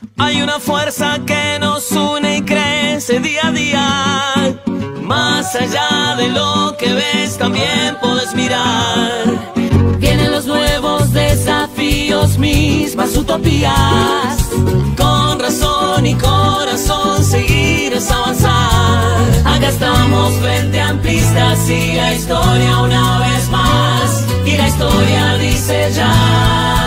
Hay una fuerza que nos une y crece día a día. Más allá de lo que ves, también puedes mirar. Vienen los nuevos desafíos, mismas utopías. Con razón y corazón seguirás a avanzar. Acá estamos frente a amplistas y la historia una vez más. Y la historia dice ya.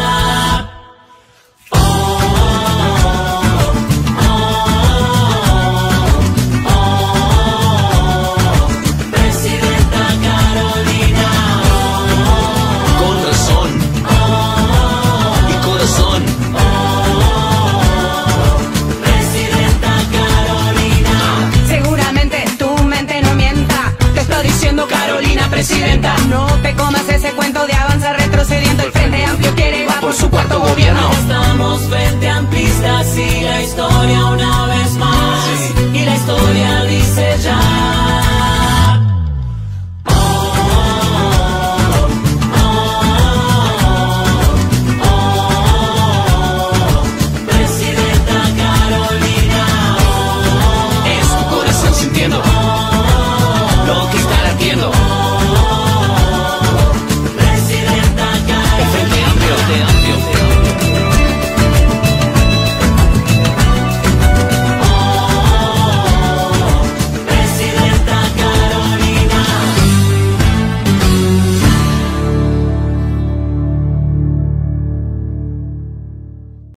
Presidenta, no te comas ese cuento de avanzar retrocediendo. El Frente Amplio quiere va por su cuarto gobierno. Estamos frente a amplistas y la historia una vez más. Y la historia